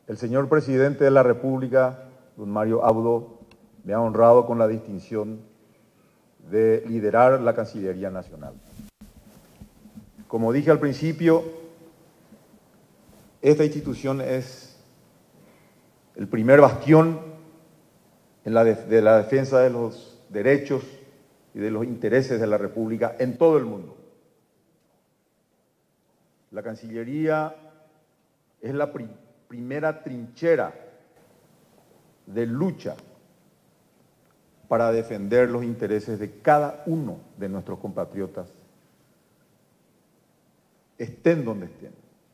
El señor presidente de la República, don Mario Abdo, me ha honrado con la distinción de liderar la Cancillería Nacional. Como dije al principio, esta institución es el primer bastión de la defensa de los derechos y de los intereses de la República en todo el mundo. La Cancillería es la primera trinchera de lucha para defender los intereses de cada uno de nuestros compatriotas, estén donde estén.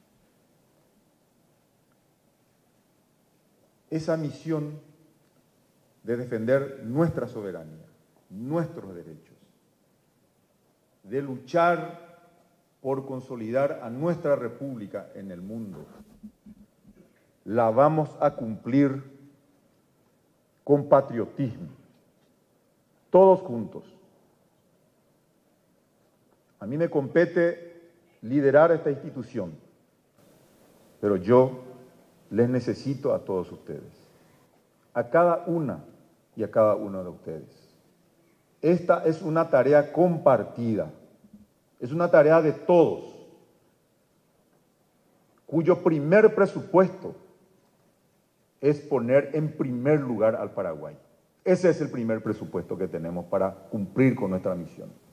Esa misión de defender nuestra soberanía, nuestros derechos, de luchar por consolidar a nuestra República en el mundo, la vamos a cumplir con patriotismo, todos juntos. A mí me compete liderar esta institución, pero yo les necesito a todos ustedes, a cada una y a cada uno de ustedes. Esta es una tarea compartida, es una tarea de todos, cuyo primer presupuesto es poner en primer lugar al Paraguay. Ese es el primer presupuesto que tenemos para cumplir con nuestra misión.